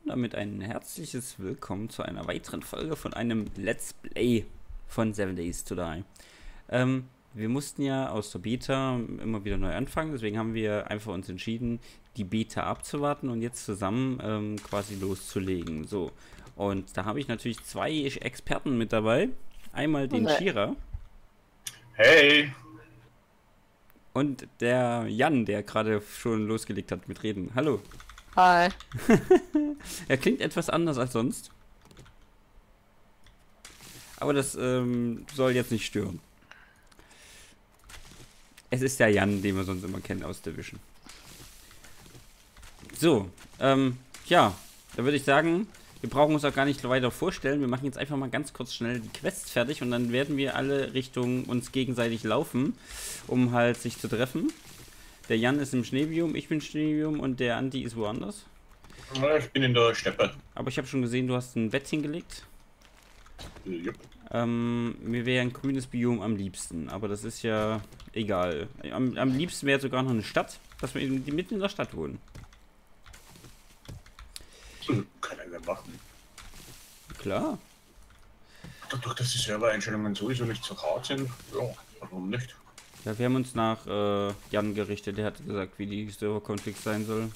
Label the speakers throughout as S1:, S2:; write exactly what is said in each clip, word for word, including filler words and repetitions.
S1: damit ein herzliches Willkommen zu einer weiteren Folge von einem Let's Play von Seven Days to Die. Ähm, wir mussten ja aus der Beta immer wieder neu anfangen, deswegen haben wir einfach uns entschieden, die Beta abzuwarten und jetzt zusammen ähm, quasi loszulegen. So, und da habe ich natürlich zwei Experten mit dabei. Einmal den
S2: Nee.
S1: Shira.
S3: Hey!
S1: Und der Jan, der gerade schon losgelegt hat mit Reden. Hallo.
S2: Hi.
S1: Er klingt etwas anders als sonst. Aber das ähm, soll jetzt nicht stören. Es ist der Jan, den wir sonst immer kennen aus Division. So, ähm, ja, da würde ich sagen, wir brauchen uns auch gar nicht weiter vorstellen. Wir machen jetzt einfach mal ganz kurz schnell die Quests fertig und dann werden wir alle Richtung uns gegenseitig laufen, um halt sich zu treffen. Der Jan ist im Schneebiom, ich bin im Schneebiom und der Andi ist woanders.
S3: Ja, ich bin in der Steppe.
S1: Aber ich habe schon gesehen, du hast ein Bett hingelegt.
S3: Jupp.
S1: Ähm, mir wäre ein grünes Biom am liebsten, aber das ist ja egal. Am, am liebsten wäre sogar noch eine Stadt, dass wir die mitten in der Stadt wohnen.
S3: Kann er machen.
S1: Klar.
S3: Dadurch, dass die Servereinstellungen sowieso nicht so hart sind, ja, warum nicht?
S1: Ja, wir haben uns nach äh, Jan gerichtet, der hat gesagt, wie die Server-Configs sein soll.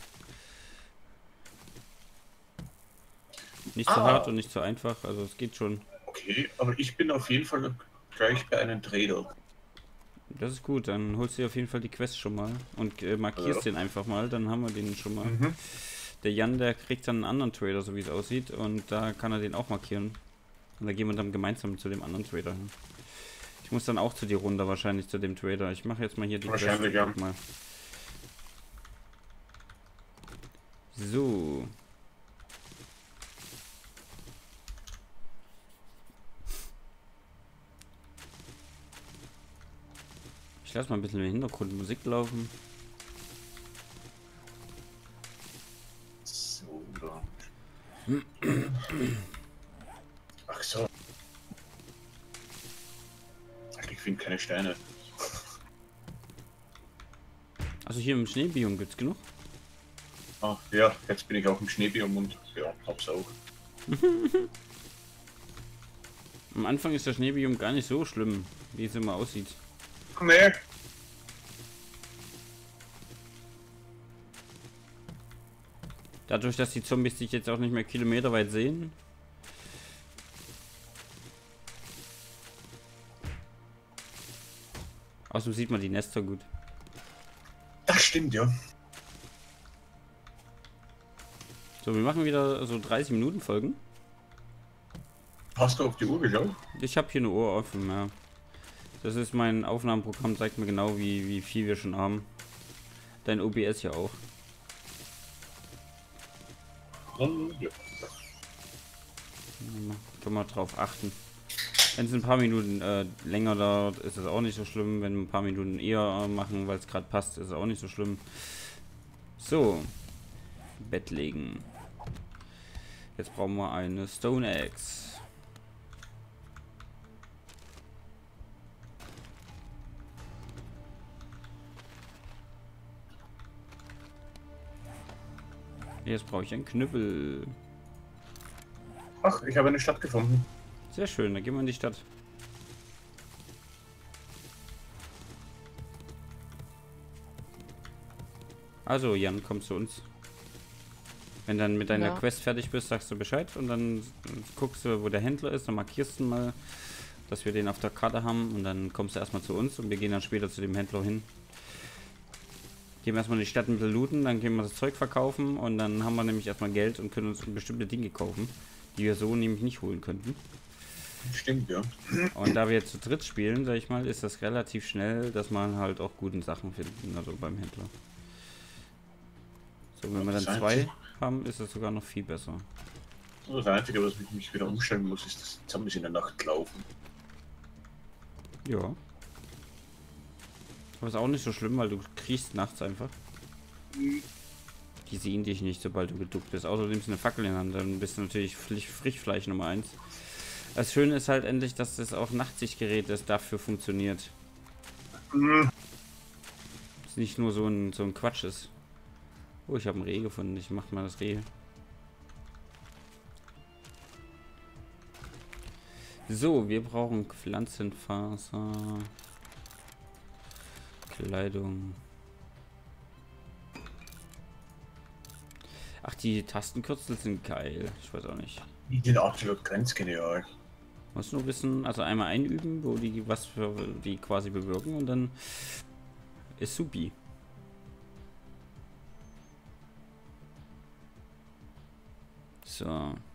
S1: Nicht so
S3: Ah.
S1: hart und nicht so einfach, also es geht schon.
S3: Okay, aber ich bin auf jeden Fall gleich bei einem Trader.
S1: Das ist gut, dann holst du dir auf jeden Fall die Quest schon mal und äh, markierst
S3: Ja.
S1: den einfach mal, dann haben wir den schon mal.
S3: Mhm.
S1: Der Jan, der kriegt dann einen anderen Trader, so wie es aussieht, und da kann er den auch markieren. Und da gehen wir dann gemeinsam zu dem anderen Trader hin. Ich muss dann auch zu dir runter, wahrscheinlich zu dem Trader. Ich mache jetzt mal hier die
S3: Wahrscheinlich, ja.
S1: Guck mal. So. Ich lasse mal ein bisschen im Hintergrund Musik laufen.
S3: So, da. Ach so. Alter, ich finde keine Steine.
S1: Also hier im Schneebiom gibt's genug.
S3: Ah, ja, jetzt bin ich auch im Schneebiom und ja, hab's auch.
S1: Am Anfang ist das Schneebiom gar nicht so schlimm, wie es immer aussieht.
S3: Nee.
S1: Dadurch, dass die Zombies sich jetzt auch nicht mehr kilometerweit sehen. Außerdem sieht man die Nester gut.
S3: Das stimmt, ja.
S1: So, wir machen wieder so dreißig Minuten Folgen.
S3: Hast du auf die Uhr geschaut?
S1: Ich habe hier eine Uhr offen, ja. Das ist mein Aufnahmeprogramm, zeigt mir genau, wie, wie viel wir schon haben. Dein O B S ja auch.
S3: Hm, ja.
S1: Können wir drauf achten. Wenn es ein paar Minuten äh, länger dauert, ist es auch nicht so schlimm. Wenn wir ein paar Minuten eher äh, machen, weil es gerade passt, ist es auch nicht so schlimm. So. Bett legen. Jetzt brauchen wir eine Stone Axe. Jetzt brauche ich einen Knüppel.
S3: Ach, ich habe eine Stadt gefunden.
S1: Sehr schön, dann gehen wir in die Stadt. Also Jan, komm zu uns. Wenn dann mit deiner
S2: Ja.
S1: Quest fertig bist, sagst du Bescheid und dann guckst du, wo der Händler ist, dann markierst du mal, dass wir den auf der Karte haben und dann kommst du erstmal zu uns und wir gehen dann später zu dem Händler hin. Gehen wir erstmal in die Stadt ein bisschen looten, dann gehen wir das Zeug verkaufen und dann haben wir nämlich erstmal Geld und können uns bestimmte Dinge kaufen, die wir so nämlich nicht holen könnten.
S3: Stimmt, ja.
S1: Und da wir jetzt zu dritt spielen, sag ich mal, ist das relativ schnell, dass man halt auch guten Sachen finden, also beim Händler. So, wenn wir dann zwei haben, ist es sogar noch viel besser.
S3: Das Einzige, was ich mich wieder umstellen muss, ist, dass Zombies in der Nacht laufen.
S1: Ja. Aber ist auch nicht so schlimm, weil du kriechst nachts einfach. Die sehen dich nicht, sobald du geduckt bist. Außer du nimmst eine Fackel in die Hand, dann bist du natürlich Frischfleisch Nummer eins. Das Schöne ist halt endlich, dass das auch Nachtsichtgerät ist, dafür funktioniert.
S3: Mhm.
S1: Dass nicht nur so ein, so ein Quatsch ist. Oh, ich habe ein Reh gefunden. Ich mach mal das Reh. So, wir brauchen Pflanzenfaser. Kleidung. Ach, die Tastenkürzel sind geil. Ich weiß auch nicht.
S3: Die sind absolut grenzgenial.
S1: Muss nur wissen, also einmal einüben, wo die was für die quasi bewirken und dann ist supi. So.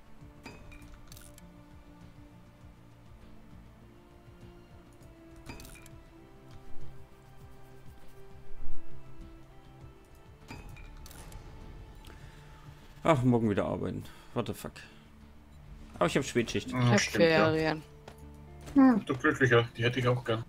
S1: Ach, morgen wieder arbeiten. What the fuck. Aber ich habe Spätschicht.
S3: Hm,
S2: Ja,
S3: stimmt, ja.
S2: Ferien.
S3: Hm, du glücklicher, die hätte ich auch gern.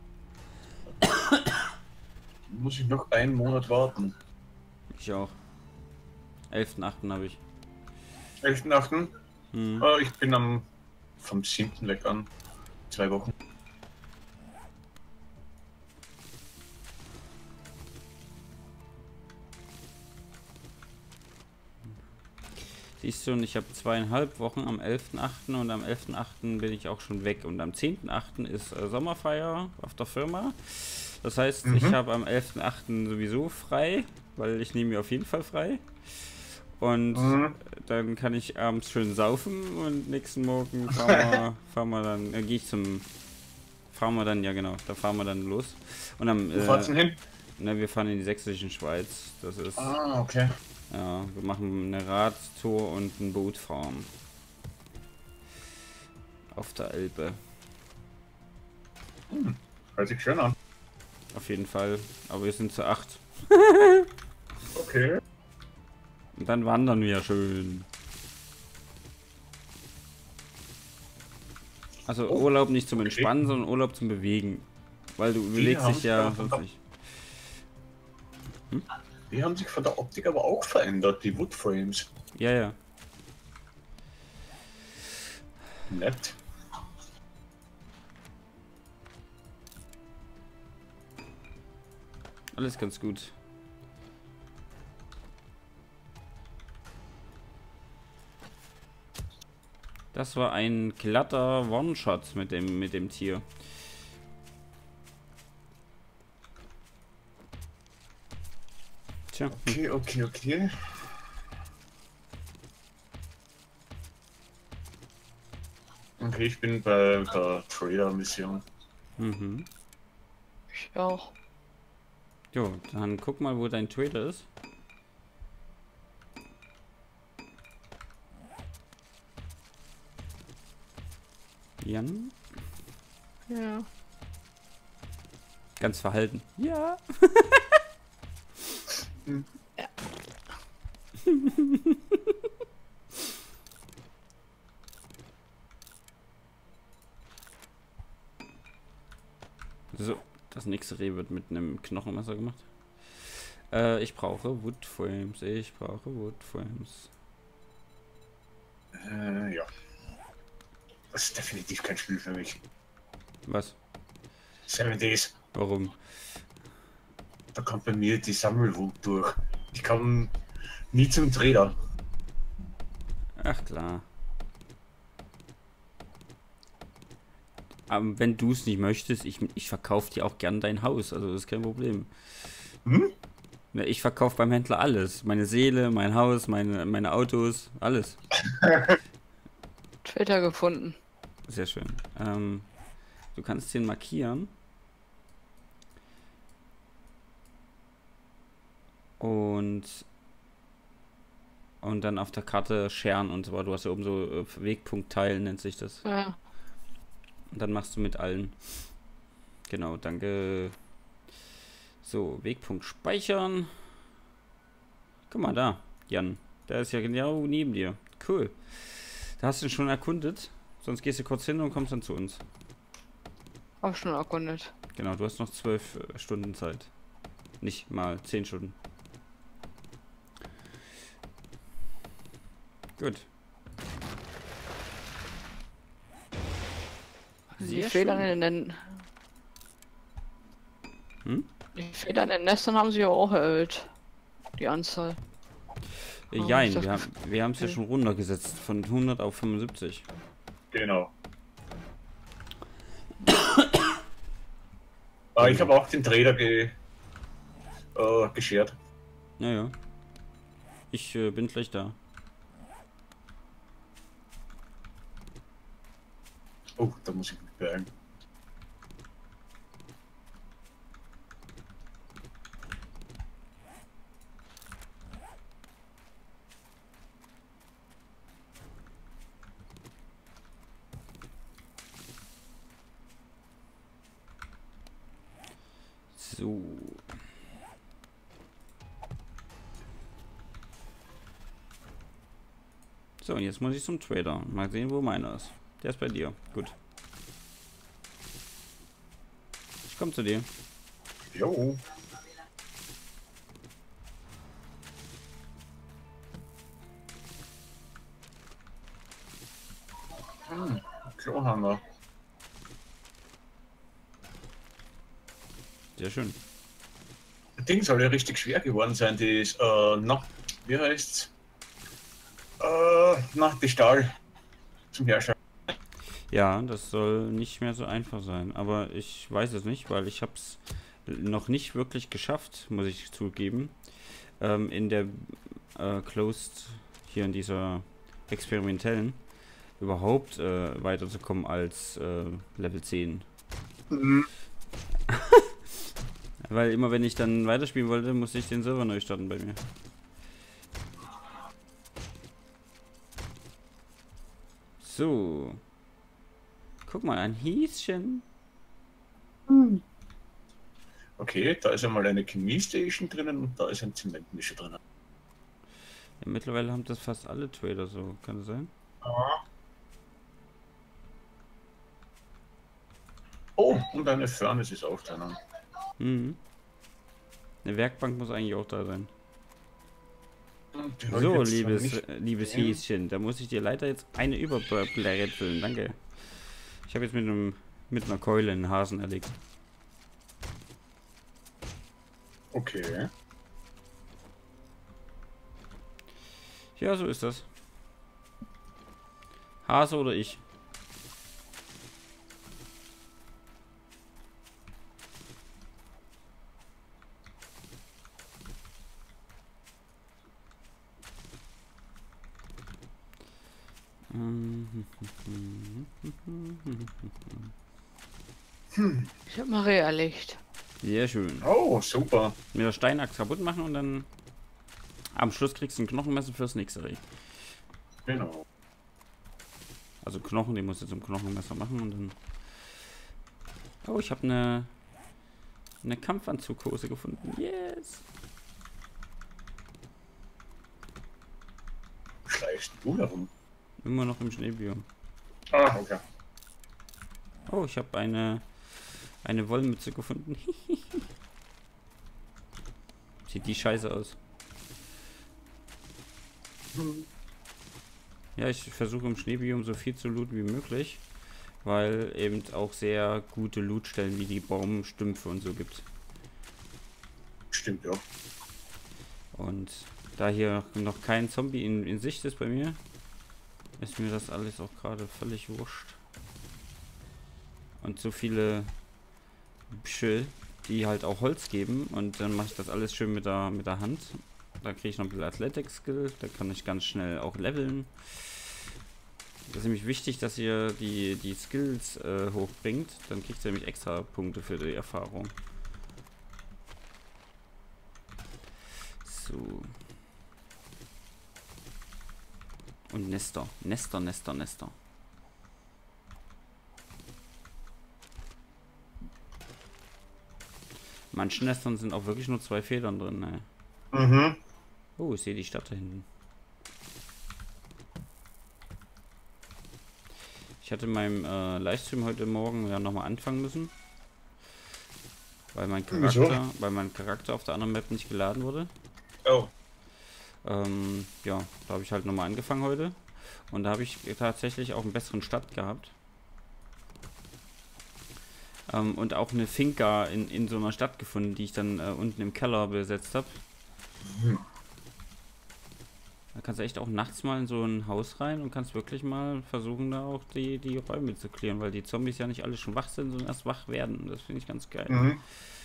S3: Muss ich noch einen Monat warten.
S1: Ich auch. elften achten habe ich.
S3: elften achten
S1: Hm.
S3: Äh, ich bin am vom siebten weg an. Zwei Wochen.
S1: Siehst du, und ich habe zweieinhalb Wochen am elften achten und am elften achten bin ich auch schon weg. Und am zehnten achten ist äh, Sommerfeier auf der Firma. Das heißt,
S3: Mhm.
S1: ich habe am elften achten sowieso frei, weil ich nehme mir auf jeden Fall frei. Und
S3: Mhm.
S1: dann kann ich abends schön saufen und nächsten Morgen fahren wir, fahren wir dann, äh, gehe ich zum, fahren wir dann, ja genau, da fahren wir dann los. Und am,
S3: Wo fahrt's
S1: äh,
S3: denn hin?
S1: na, wir fahren in die sächsische Schweiz. Das ist,
S3: Ah, okay.
S1: ja, wir machen eine Radtour und ein Boot fahren. Auf der Elbe.
S3: Hm. Hört sich schön an.
S1: Auf jeden Fall. Aber wir sind zu acht.
S3: Okay.
S1: Und dann wandern wir schön. Also
S3: Oh,
S1: Urlaub nicht zum
S3: okay.
S1: Entspannen, sondern Urlaub zum Bewegen. Weil du überlegst
S3: haben
S1: dich ja
S3: sich
S1: sonst
S3: aber-
S1: nicht.
S3: Die haben sich von der Optik aber auch verändert, die Woodframes.
S1: Ja, ja.
S3: Nett.
S1: Alles ganz gut. Das war ein glatter One-Shot mit dem, mit dem Tier. Tja.
S3: Okay, okay, okay. Okay, ich bin bei der Trader-Mission.
S1: Mhm.
S2: Ich auch.
S1: Jo, dann guck mal, wo dein Trader ist. Jan?
S2: Ja.
S1: Ganz verhalten. Ja.
S2: Ja.
S1: So, das nächste Reh wird mit einem Knochenmesser gemacht. Äh, ich brauche Woodframes. Ich brauche Woodframes.
S3: Äh, ja. Das ist definitiv kein Spiel für mich.
S1: Was?
S3: Seven Days.
S1: Warum?
S3: Da kommt bei mir die Sammelwut durch. Ich komme nie zum Trader.
S1: Ach klar. Aber wenn du es nicht möchtest, ich, ich verkaufe dir auch gern dein Haus. Also das ist kein Problem.
S3: Hm?
S1: Ja, ich verkaufe beim Händler alles. Meine Seele, mein Haus, meine, meine Autos, alles.
S2: Twitter gefunden.
S1: Sehr schön. Ähm, du kannst den markieren. Und und dann auf der Karte scheren und so weiter. Du hast ja oben so äh, Wegpunkt teilen, nennt sich das.
S2: Ja.
S1: Und dann machst du mit allen. Genau, danke. So, Wegpunkt speichern. Guck mal da, Jan. Der ist ja genau neben dir. Cool. Da hast du ihn schon erkundet. Sonst gehst du kurz hin und kommst dann zu uns.
S2: Hab schon erkundet.
S1: Genau, du hast noch zwölf äh, Stunden Zeit. Nicht mal zehn Stunden. Gut.
S2: Die
S1: Sehr
S2: Federn
S1: schön.
S2: in den
S1: Hm?
S2: Die Federn in den Nestern haben sich aber auch erhöht. Die Anzahl.
S1: Äh,
S2: Oh,
S1: Jein,
S2: ich dachte-
S1: wir haben wir haben es ja
S2: okay.
S1: schon runtergesetzt von hundert auf fünfundsiebzig.
S3: Genau. Ah, ich habe auch den Trader ge, äh, geschert.
S1: Naja. Ich äh, bin gleich da.
S3: Oh, da muss ich mich beeilen.
S1: So. So, und jetzt muss ich zum Trader. Mal sehen, wo meiner ist. Der ist bei dir. Gut. Ich komme zu dir.
S3: Jo. Hm, Klohammer.
S1: Sehr schön.
S3: Das Ding soll ja richtig schwer geworden sein, die ist, äh, na, wie heißt's? Äh, na, die Stahl zum Herstellen.
S1: Ja, das soll nicht mehr so einfach sein. Aber ich weiß es nicht, weil ich habe es noch nicht wirklich geschafft, muss ich zugeben, ähm, in der äh, Closed, hier in dieser experimentellen, überhaupt äh, weiterzukommen als äh, Level zehn.
S3: Mhm.
S1: Weil immer wenn ich dann weiterspielen wollte, musste ich den Server neu starten bei mir. So. Guck mal, ein Häschen.
S3: Okay, da ist einmal eine Chemiestation drinnen und da ist ein Zementmischer drinnen.
S1: Ja, mittlerweile haben das fast alle Trader so, kann das sein?
S3: Oh, und eine Furnace ist auch drinnen.
S1: Mhm. Eine Werkbank muss eigentlich auch da sein.
S3: Und die hab ich
S1: So,
S3: jetzt
S1: liebes,
S3: nicht
S1: äh, liebes
S3: gesehen.
S1: Häschen, da muss ich dir leider jetzt eine überblätteln. Danke. Ich habe jetzt mit einem mit einer Keule einen Hasen erlegt.
S3: Okay.
S1: Ja, so ist das. Hase oder ich?
S2: Ich hab Marie erlegt.
S1: Sehr schön.
S3: Oh, super.
S1: Mit der Steinachs kaputt machen und dann am Schluss kriegst du ein Knochenmesser fürs nächste Reh.
S3: Genau.
S1: Also Knochen, den musst du zum Knochenmesser machen und dann... Oh, ich habe eine eine Kampfanzughose gefunden. Yes!
S3: Schleichst du herum?
S1: Immer noch im Schneebiom.
S3: Ah, okay.
S1: Oh, ich habe eine eine Wollmütze gefunden. Sieht die scheiße aus. Ja, ich versuche im Schneebiom so viel zu looten wie möglich, weil eben auch sehr gute Lootstellen wie die Baumstümpfe und so gibt.
S3: Stimmt, ja.
S1: Und da hier noch kein Zombie in, in Sicht ist bei mir, ist mir das alles auch gerade völlig wurscht. Und so viele Büschel, die halt auch Holz geben, und dann mache ich das alles schön mit der, mit der Hand. Da kriege ich noch ein bisschen Athletic-Skill, da kann ich ganz schnell auch leveln. Das ist nämlich wichtig, dass ihr die, die Skills äh, hochbringt, dann kriegt ihr nämlich extra Punkte für die Erfahrung. So. Und Nester, Nester, Nester, Nester. Manchen Nestern sind auch wirklich nur zwei Federn drin, ne?
S3: Mhm.
S1: Oh, ich sehe die Stadt da hinten. Ich hatte in meinem äh, Livestream heute Morgen ja nochmal anfangen müssen. Weil mein Charakter,
S3: Wieso?
S1: weil mein Charakter auf der anderen Map nicht geladen wurde.
S3: Oh.
S1: Ähm, ja, da habe ich halt nochmal angefangen heute. Und da habe ich tatsächlich auch einen besseren Start gehabt. Ähm, und auch eine Finca in, in so einer Stadt gefunden, die ich dann äh, unten im Keller besetzt habe.
S3: Hm.
S1: Da kannst du echt auch nachts mal in so ein Haus rein und kannst wirklich mal versuchen, da auch die, die Räume zu klären, weil die Zombies ja nicht alle schon wach sind, sondern erst wach werden. Das finde ich ganz geil.
S3: Mhm.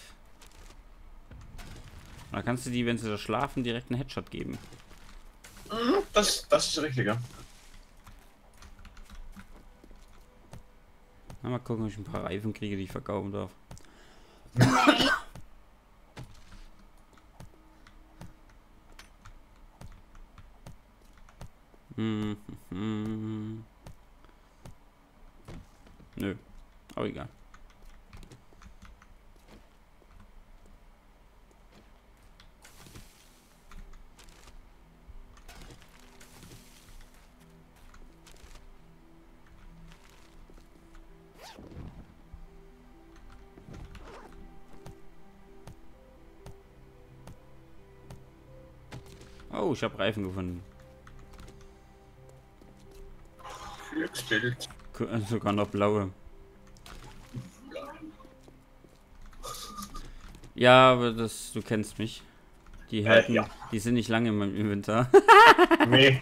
S1: Da kannst du die, wenn sie da schlafen, direkt einen Headshot geben.
S3: Mhm, Das, das ist richtig, ja.
S1: Na, mal gucken, ob ich ein paar Reifen kriege, die ich verkaufen darf. Hm, hm, hm. Nö, aber egal. Oh, ich habe Reifen gefunden.
S3: Glücksbild.
S1: K- Sogar noch blaue. Ja, aber das, du kennst mich. Die
S3: Äh,
S1: halten,
S3: ja.
S1: die sind nicht lange in meinem Inventar.
S3: Nee.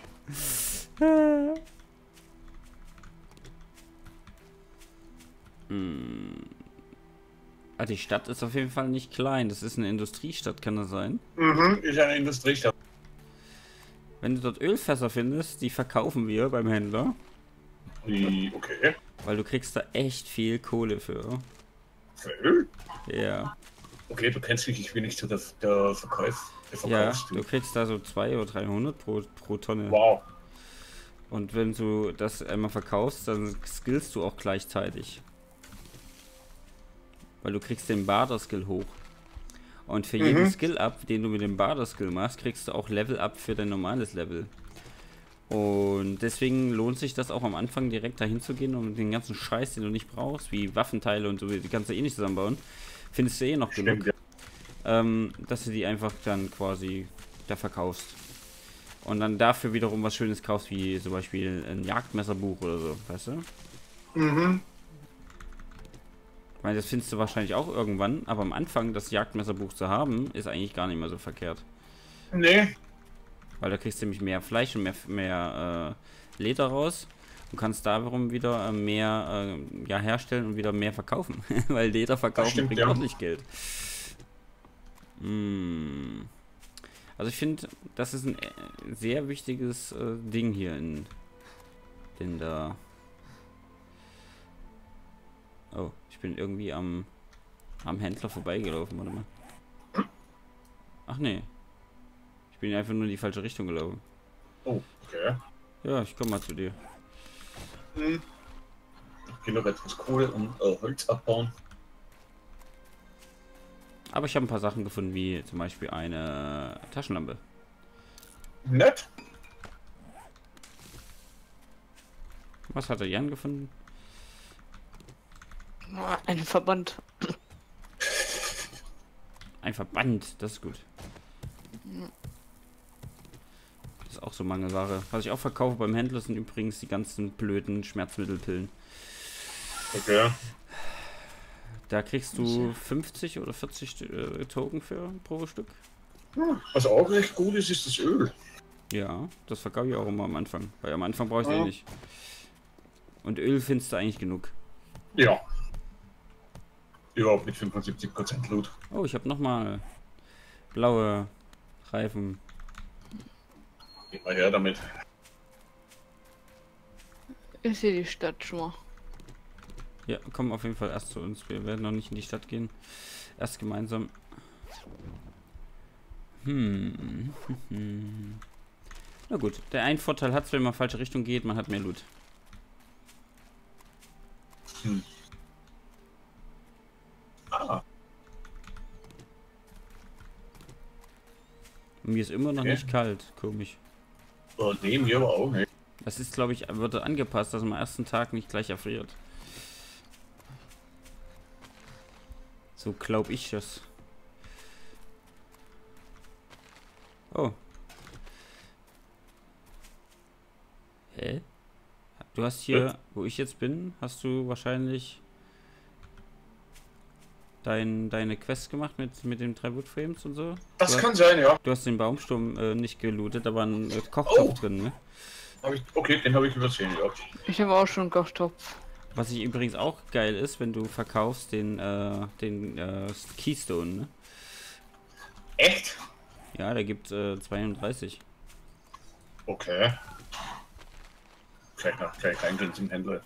S1: Hm. Ah, die Stadt ist auf jeden Fall nicht klein. Das ist eine Industriestadt, kann das sein?
S3: Mhm, ist eine Industriestadt.
S1: Wenn du dort Ölfässer findest, die verkaufen wir beim Händler.
S3: Wie, okay.
S1: Weil du kriegst da echt viel Kohle für.
S3: Für Öl?
S1: Ja.
S3: Okay, du kennst mich, ich bin nicht so der, der Verkauf. Der
S1: Ja,
S3: Verkaufstyp.
S1: du kriegst da so zweihundert oder dreihundert pro, pro Tonne.
S3: Wow.
S1: Und wenn du das einmal verkaufst, dann skillst du auch gleichzeitig. Weil du kriegst den Barter-Skill hoch. Und für jeden
S3: Mhm.
S1: Skill-Up, den du mit dem Barter-Skill machst, kriegst du auch Level-Up für dein normales Level. Und deswegen lohnt sich das auch am Anfang direkt dahin zu gehen und den ganzen Scheiß, den du nicht brauchst, wie Waffenteile und so, die kannst du eh nicht zusammenbauen, findest du eh noch
S3: Stimmt,
S1: genug, ähm, dass du die einfach dann quasi da verkaufst. Und dann dafür wiederum was Schönes kaufst, wie zum Beispiel ein Jagdmesserbuch oder so, weißt du?
S3: ja. Mhm.
S1: Ich meine, das findest du wahrscheinlich auch irgendwann, aber am Anfang das Jagdmesserbuch zu haben, ist eigentlich gar nicht mehr so verkehrt.
S3: Nee.
S1: Weil da kriegst du nämlich mehr Fleisch und mehr, mehr äh, Leder raus. Du kannst da wiederum wieder äh, mehr äh, ja, herstellen und wieder mehr verkaufen. Weil Leder verkaufen
S3: stimmt,
S1: bringt
S3: ja.
S1: ordentlich Geld. Mm. Also ich finde, das ist ein äh, sehr wichtiges äh, Ding hier in, in der... Oh, ich bin irgendwie am, am Händler vorbeigelaufen, warte mal. Ach nee. Ich bin einfach nur in die falsche Richtung gelaufen.
S3: Oh, okay.
S1: Ja, ich komme mal zu dir.
S3: Hm. Ich gehe noch etwas Kohle und äh, Holz abbauen.
S1: Aber ich habe ein paar Sachen gefunden, wie zum Beispiel eine Taschenlampe.
S3: Nett.
S1: Was hat der Jan gefunden?
S2: Ein Verband.
S1: Ein Verband, das ist gut. Das ist auch so Mangelware. Was ich auch verkaufe beim Händler sind übrigens die ganzen blöden Schmerzmittelpillen.
S3: Okay.
S1: Da kriegst du fünfzig oder vierzig äh, Token für pro Stück.
S3: Hm. Was auch recht gut ist, ist das Öl.
S1: Ja, das verkaufe ich auch immer am Anfang. Weil am Anfang brauche ich
S3: Ja.
S1: eh nicht. Und Öl findest du eigentlich genug.
S3: Ja. Überhaupt mit fünfundsiebzig Prozent Loot.
S1: Oh, ich habe nochmal blaue Reifen.
S3: Geh mal her damit.
S2: Ich sehe die Stadt schon mal.
S1: Ja, komm auf jeden Fall erst zu uns. Wir werden noch nicht in die Stadt gehen. Erst gemeinsam. Hm. Na gut, der ein Vorteil hat es, wenn man in falsche Richtung geht, man hat mehr Loot.
S3: Hm. Ah,
S1: Mir ist immer noch
S3: Okay.
S1: nicht kalt, komisch.
S3: oh, nee, mir aber auch nicht.
S1: Das ist, glaube ich, wird angepasst, dass man am ersten Tag nicht gleich erfriert. So glaube ich das. Oh. Hä? Du hast hier, wo ich jetzt bin, hast du wahrscheinlich dein, deine Quest gemacht mit, mit den drei Woodframes und so?
S3: Das
S1: du
S3: kann
S1: hast,
S3: sein, ja.
S1: Du hast den Baumsturm äh, nicht gelootet, da war ein äh, Kochtopf
S3: Oh.
S1: drin, ne?
S3: Hab ich, okay, den habe ich übersehen, ja.
S2: Ich habe auch schon einen Kochtopf.
S1: Was ich übrigens auch geil ist, wenn du verkaufst den, äh, den äh, Keystone, ne?
S3: Echt?
S1: Ja, der gibt äh, zweiunddreißig.
S3: Okay. Gleich nach, gleich reingehen zum Händler.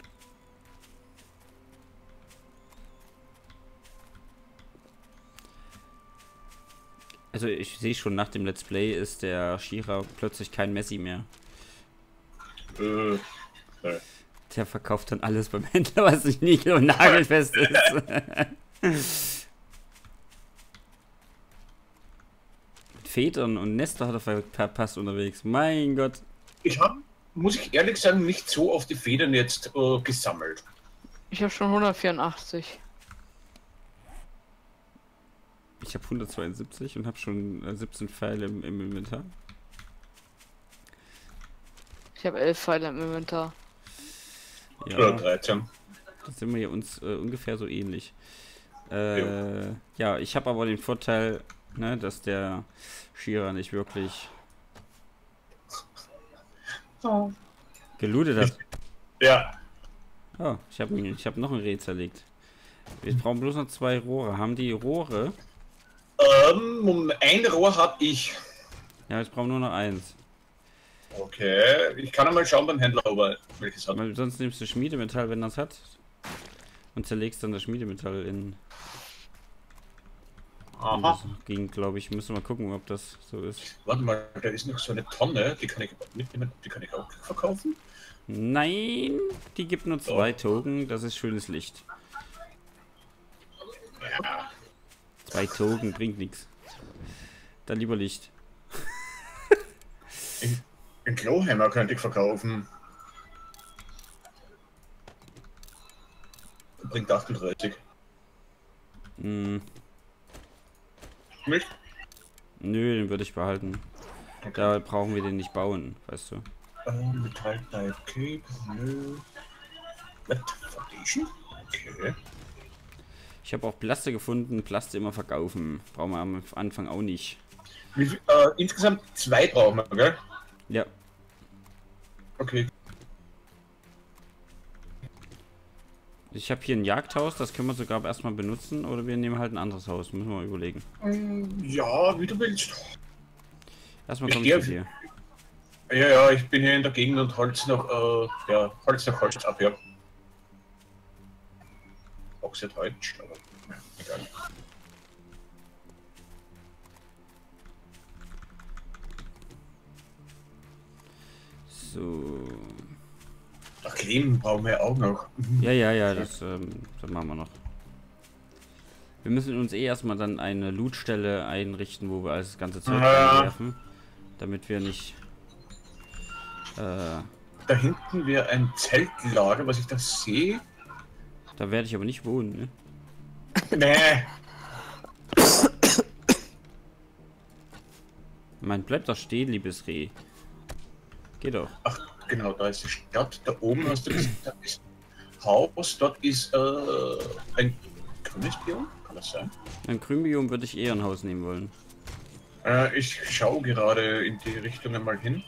S1: Also ich sehe schon, nach dem Let's Play ist der Shira plötzlich kein Messi mehr.
S3: Äh, äh.
S1: Der verkauft dann alles beim Händler, was nicht nicht und nagelfest ist. Mit Federn und Nester hat er ver verpasst unterwegs. Mein Gott.
S3: Ich habe, muss ich ehrlich sagen, nicht so auf die Federn jetzt äh, gesammelt.
S2: Ich habe schon hundertvierundachtzig.
S1: Ich habe hundertzweiundsiebzig und habe schon äh, siebzehn Pfeile im, im Inventar.
S2: Ich habe elf Pfeile im Inventar.
S1: Ja,
S3: Oder dreizehn.
S1: da sind wir ja uns äh, ungefähr so ähnlich. Äh, ja, ich habe aber den Vorteil, ne, dass der Shira nicht wirklich
S3: Oh.
S1: gelootet hat.
S3: Ja.
S1: Oh, ich habe ich hab noch ein Reh zerlegt. Wir brauchen bloß noch zwei Rohre. Haben die Rohre?
S3: Ähm, ein Rohr habe ich.
S1: Ja, ich brauche nur noch eins.
S3: Okay, ich kann einmal schauen beim Händler, ob er welches hat.
S1: Weil sonst nimmst du Schmiedemetall, wenn das hat. Und zerlegst dann das Schmiedemetall in.
S3: Aha.
S1: Ging, glaube ich. Müssen wir mal gucken, ob das so ist.
S3: Warte mal, da ist noch so eine Tonne, die kann ich mitnehmen, die kann ich auch verkaufen.
S1: Nein, die gibt nur zwei Token. Das ist schönes Licht.
S3: Ja.
S1: Zwei Token bringt nichts. Dann lieber Licht.
S3: Den Kloheimer könnte ich verkaufen. Bringt achtunddreißig.
S1: Hm,
S3: Nicht?
S1: nö, den würde ich behalten. Da brauchen wir den nicht bauen, weißt du.
S3: Ähm, Metall Knife Cape, nö. What? Foundation? Okay.
S1: Ich habe auch Plaste gefunden. Plaste immer verkaufen. Brauchen wir am Anfang auch nicht.
S3: Wie viel, äh, insgesamt zwei brauchen wir, gell?
S1: Ja.
S3: Okay.
S1: Ich habe hier ein Jagdhaus, das können wir sogar erstmal benutzen. Oder wir nehmen halt ein anderes Haus. Müssen wir mal überlegen.
S3: Ähm, ja, wie du willst.
S1: Erstmal
S3: Ich
S1: komme ich
S3: geh-
S1: zu dir.
S3: Ja, ja, ich bin hier in der Gegend und Holz noch, äh, ja, Holz nach Holz ab, ja. Auch sehr deutsch, aber ja, egal.
S1: So.
S3: Ach, Leben brauchen wir auch noch.
S1: Ja, ja, ja, das, ähm, das machen wir noch. Wir müssen uns eh erstmal dann eine Lootstelle einrichten, wo wir alles das ganze Zeug
S3: Ja.
S1: reinwerfen. Damit wir nicht. Äh,
S3: Da hinten wäre ein Zeltlager, was ich da sehe.
S1: da werde ich aber nicht wohnen, ne?
S3: Nee.
S1: Mein, bleibt doch stehen, liebes Reh. Geh doch.
S3: Ach, genau, da ist die Stadt. Da oben hast du das, da ist Haus. Dort ist äh, ein grünes Biom. Kann das sein?
S1: Ein Grünbiom würde ich eher ein Haus nehmen wollen.
S3: Äh, ich schaue gerade in die Richtung einmal hin.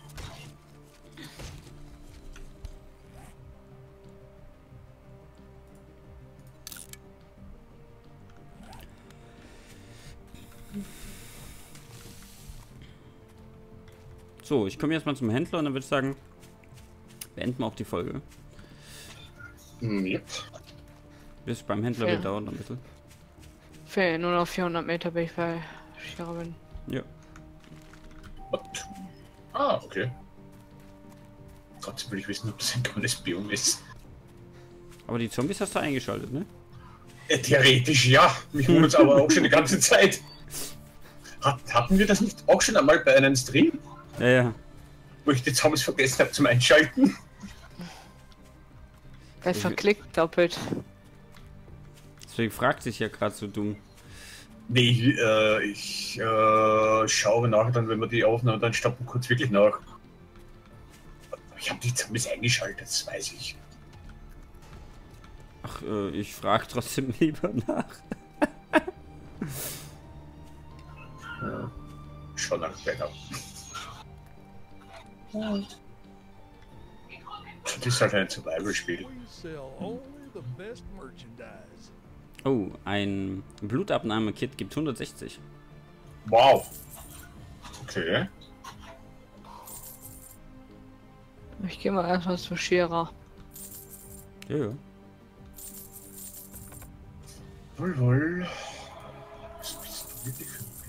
S1: So, ich komme jetzt mal zum Händler und dann würde ich sagen, beenden wir auch die Folge.
S3: Hm, ja.
S1: Bis beim Händler
S2: Ja.
S1: wird dauern ein bisschen.
S2: Fehlen nur noch vierhundert Meter, bis ich bei Shira bin.
S1: Ja.
S3: What? Ah, okay. Trotzdem will ich wissen, ob das ein grünes Biom ist.
S1: Aber die Zombies hast du eingeschaltet, ne?
S3: Äh, theoretisch ja. Mich wundert es aber auch schon die ganze Zeit. Hat, hatten wir das nicht auch schon einmal bei einem Stream?
S1: Ja, ja.
S3: Wo ich die Zombies vergessen habe zum Einschalten?
S2: Er verklickt doppelt.
S1: Deswegen fragt sich ja gerade so dumm.
S3: Nee, äh, ich äh, schaue nach, dann wenn wir die aufnehmen, dann stoppen wir kurz wirklich nach. Ich habe die Zombies eingeschaltet, das weiß ich.
S1: Ach, äh, ich frage trotzdem lieber nach.
S3: Ja. Schon ein Backup. Das ist halt ein Survival-Spiel.
S1: Oh, ein Blutabnahme-Kit gibt hundertsechzig.
S3: Wow. Okay.
S2: Ich gehe mal erstmal zu Scherer.
S1: Ja, ja.
S3: Wohl, wohl. Was bist du wirklich für ein Ding?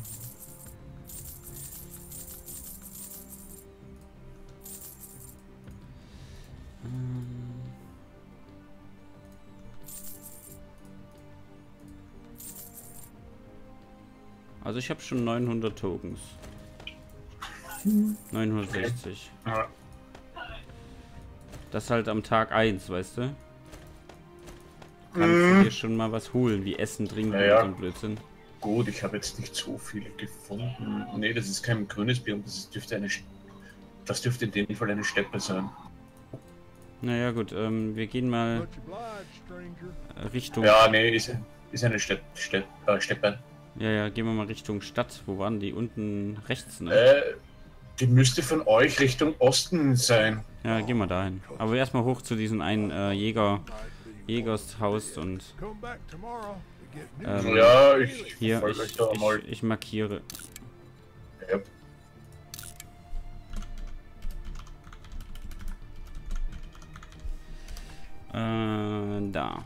S1: Also ich habe schon neunhundert Tokens. neunhundertsechzig.
S3: Ja.
S1: Das halt am Tag eins, weißt du? Kannst du dir schon mal was holen, wie Essen, Trinken
S3: Ja, ja.
S1: und so ein Blödsinn.
S3: Gut, ich habe jetzt nicht so viele gefunden. Nee, das ist kein grünes Biom, das ist, dürfte eine. Das dürfte in dem Fall eine Steppe sein.
S1: Naja gut, ähm, wir gehen mal äh, Richtung...
S3: Ja, nee, ist, ist eine Stepp, Stepp, äh, Steppe.
S1: Ja, ja, gehen wir mal Richtung Stadt. Wo waren die? Unten rechts, ne?
S3: Äh, die müsste von euch Richtung Osten sein.
S1: Ja, gehen wir dahin. Aber erstmal hoch zu diesem einen äh, Jäger... Jägershaus und... Ähm,
S3: Ja, ich
S1: hier,
S3: folge
S1: ich,
S3: euch da mal.
S1: ich, ich markiere.
S3: Ja.
S1: Äh, da.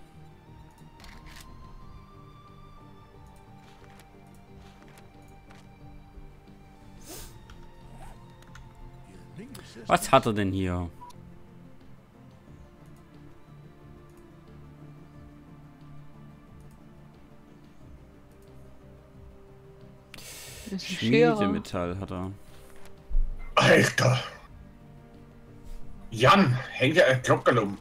S1: Was hat er denn hier?
S2: Das ist Scherer.
S1: Schmiedemetall hat er.
S3: Alter! Jan, hängt ja ein Glockerl um.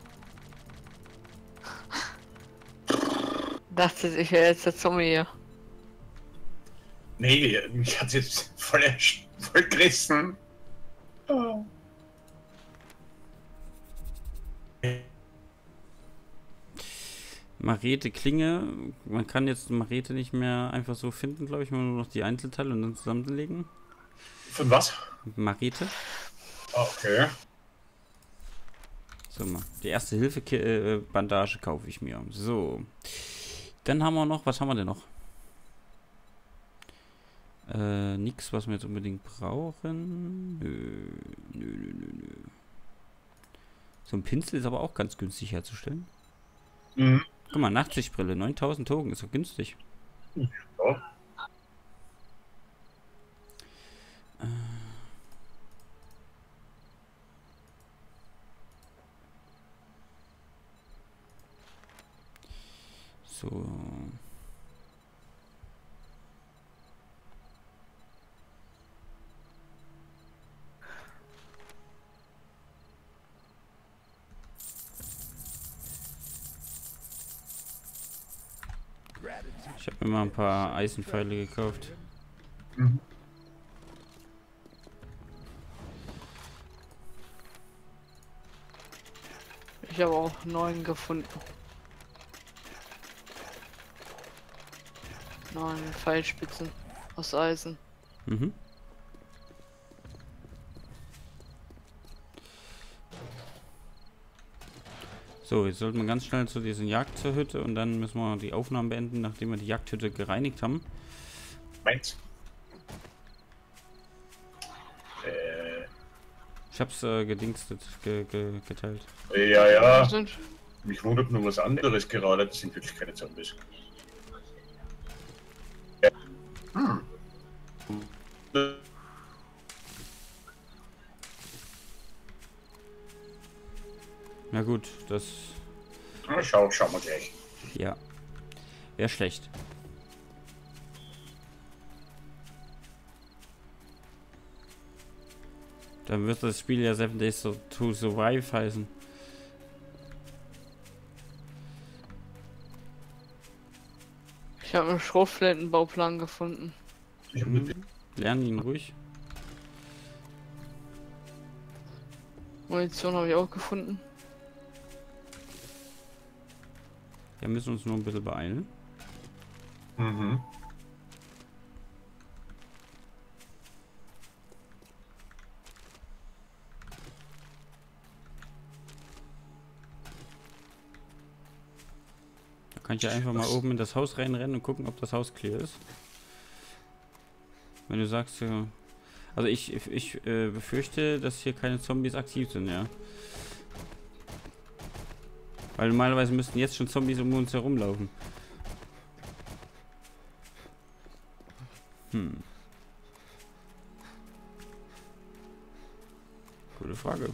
S2: Dachte ich, wäre jetzt der Zombie hier.
S3: Nee, mich hat jetzt voll, ersch- voll gerissen. Oh.
S1: Marete Klinge. Man kann jetzt Marete nicht mehr einfach so finden, glaube ich, nur noch die Einzelteile und dann zusammenlegen.
S3: Von was?
S1: Marete.
S3: Okay.
S1: So, mal. Die erste Hilfe-Bandage kaufe ich mir. So. Dann haben wir noch, was haben wir denn noch? Äh, nix, was wir jetzt unbedingt brauchen. Nö, nö, nö, nö, nö. So ein Pinsel ist aber auch ganz günstig herzustellen.
S3: Mhm.
S1: Guck mal, Nachtsichtbrille, neuntausend Token, ist doch günstig.
S3: Ja.
S1: Äh. So. Ich habe mir mal ein paar Eisenpfeile gekauft.
S3: Mhm.
S2: Ich habe auch neun gefunden. Neun Pfeilspitzen aus Eisen.
S1: Mhm. So, jetzt sollten wir ganz schnell zu diesen Jagdhütte und dann müssen wir die Aufnahmen beenden, nachdem wir die Jagdhütte gereinigt haben.
S3: Meins. Äh,
S1: Ich hab's äh, gedingstet, ge ge geteilt.
S3: ja, ja.
S2: Sind
S3: Mich wundert nur was anderes gerade. Das sind wirklich keine Zombies. Hm.
S1: Na gut, das...
S3: Na, schau, schauen wir gleich.
S1: ja. Wäre schlecht. Dann wird das Spiel ja Seven Days to Survive heißen.
S2: Ich habe einen Schrotflintenbauplan gefunden.
S3: Ich hab
S1: Mhm. Lernen ihn ruhig.
S2: Munition habe ich auch gefunden.
S1: Wir müssen uns nur ein bisschen beeilen.
S3: Mhm.
S1: Da kann ich ja einfach mal oben in das Haus reinrennen und gucken, ob das Haus clear ist. Wenn du sagst, ja. Also ich, ich, ich äh, befürchte, dass hier keine Zombies aktiv sind, ja. Weil normalerweise müssten jetzt schon Zombies um uns herumlaufen. Hm. Gute Frage.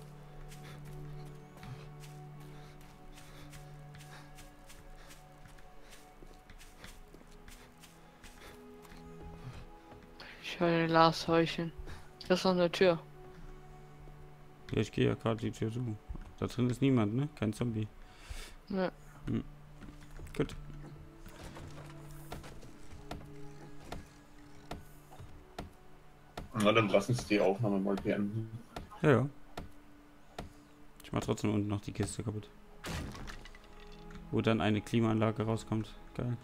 S2: Ich höre ein Glashäuschen. Das ist noch eine Tür.
S1: Ja, ich gehe ja gerade die Tür zu. Da drin ist niemand, ne? Kein Zombie.
S2: Ja.
S1: Hm. Gut.
S3: Na, dann lassen Sie die Aufnahme mal beenden.
S1: Ja, ja. Ich mach trotzdem unten noch die Kiste kaputt. Wo dann eine Klimaanlage rauskommt. Geil.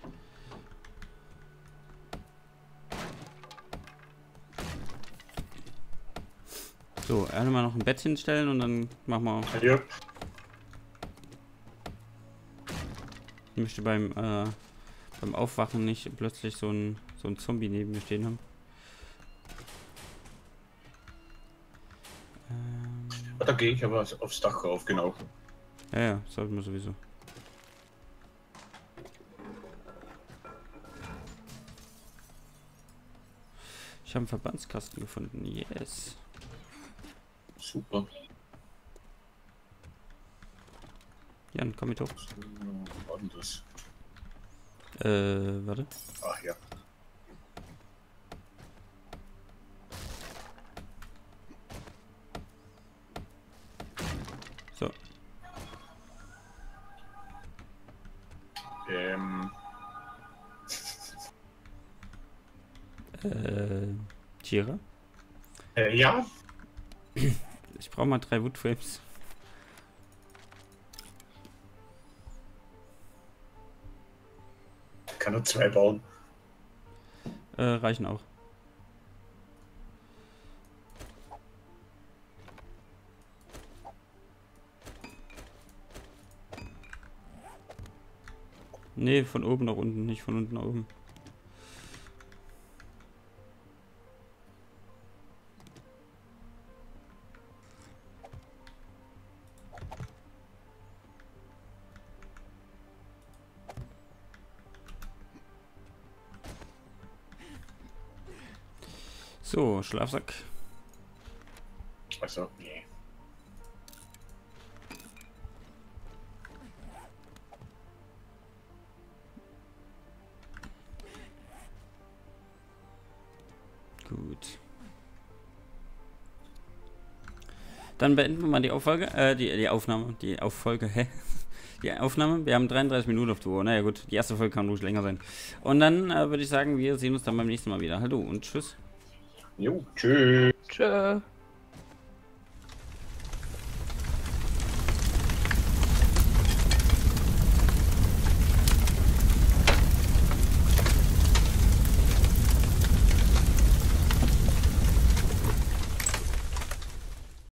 S1: So, einmal noch ein Bett hinstellen und dann machen wir.
S3: Ja.
S1: Ich möchte beim, äh, beim Aufwachen nicht plötzlich so ein, so ein Zombie neben mir stehen haben. Ähm,
S3: Da gehe ich aber aufs Dach rauf, genau.
S1: ja, ja, sollten wir sowieso. Ich habe einen Verbandskasten gefunden. Yes.
S3: Super.
S1: Jan, komm mit hoch.
S3: So, was war denn das?
S1: Äh, warte.
S3: Ach ja.
S1: So.
S3: Ähm.
S1: Äh, Tiere?
S3: Äh, ja.
S1: Ich brauche mal drei Woodframes.
S3: Ich kann nur zwei bauen.
S1: Äh, reichen auch. Nee, von oben nach unten, nicht von unten nach oben. So, Schlafsack.
S3: Also, nee.
S1: Gut. Dann beenden wir mal die Auffolge, äh, die, die Aufnahme, die Auffolge, hä? Die Aufnahme. Wir haben dreiunddreißig Minuten auf der Uhr. Naja gut, die erste Folge kann ruhig länger sein. Und dann äh, würde ich sagen, wir sehen uns dann beim nächsten Mal wieder. Hallo und tschüss.
S3: Jo, tschüss.
S2: Tschö.